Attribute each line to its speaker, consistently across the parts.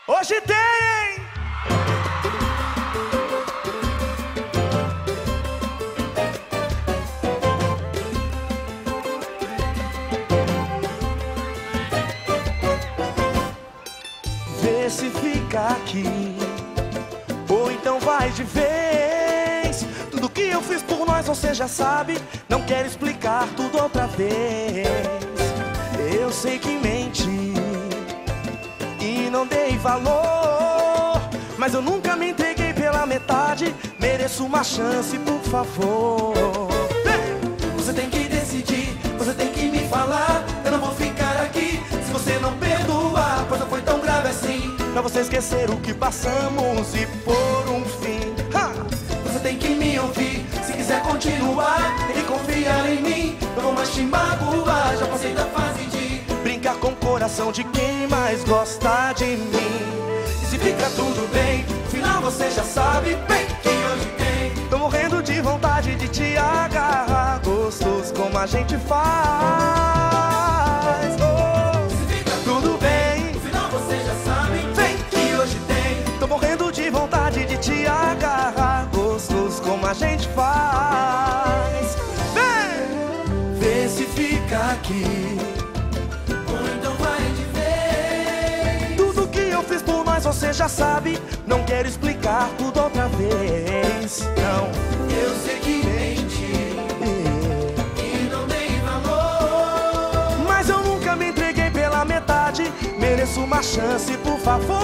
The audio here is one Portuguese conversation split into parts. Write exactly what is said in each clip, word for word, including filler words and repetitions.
Speaker 1: Hoje tem! Vê se fica aqui, ou então vai de vez. Tudo que eu fiz por nós você já sabe, não quero explicar tudo outra vez. Eu sei que menti e não dei valor, mas eu nunca me entreguei pela metade. Mereço uma chance, por favor. Você tem que decidir, você tem que me falar. Eu não vou ficar aqui se você não perdoar, pois não foi tão grave assim, pra você esquecer o que passamos e pôr um fim. Ha! Você tem que me ouvir, se quiser continuar, tem que confiar em mim. Não vou mais te magoar, já passei da fase de brincar com o coração de quem mais gosta de mim. E se fica tudo bem, no final você já sabe bem que hoje tem. Tô morrendo de vontade de te agarrar, gostoso como a gente faz. Oh, se fica tudo bem, no final você já sabe bem que hoje tem. Tô morrendo de vontade de te agarrar, gostoso como a gente faz. Vem, vê se fica aqui, você já sabe, não quero explicar tudo outra vez. Não, eu sei que menti e não dei valor, mas eu nunca me entreguei pela metade. Mereço uma chance, por favor.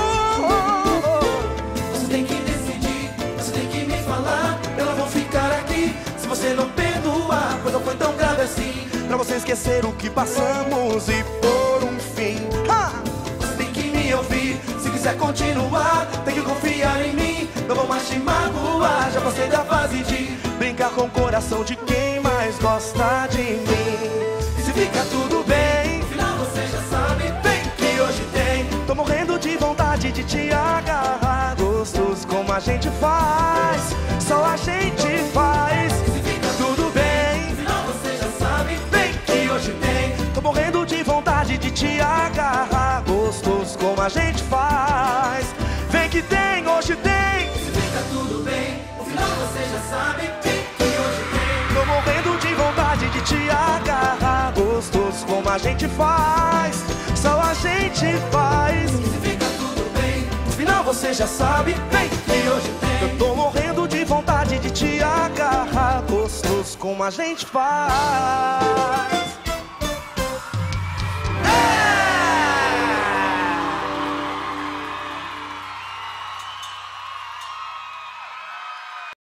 Speaker 1: Você tem que decidir, você tem que me falar. Eu não vou ficar aqui se você não perdoar, pois não foi tão grave assim, pra você esquecer o que passamos e pôr um fim. Ha! Você tem que me ouvir, se quiser continuar, tem que confiar em mim. Não vou mais te magoar, já passei da fase de brincar com o coração de quem mais gosta de mim. E se fica tudo bem, no final você já sabe bem que hoje tem. Tô morrendo de vontade de te agarrar, gostoso como a gente faz, só a gente faz. E se fica tudo bem, no final você já sabe bem que hoje tem. Tô morrendo de vontade de te agarrar, gostoso como a gente faz. Vem que tem, hoje tem. Se fica tudo bem, no final você já sabe bem que hoje tem. Tô morrendo de vontade de te agarrar, gostoso como a gente faz, só a gente faz. Se fica tudo bem, no final você já sabe bem que hoje tem. Eu tô morrendo de vontade de te agarrar, gostoso como a gente faz.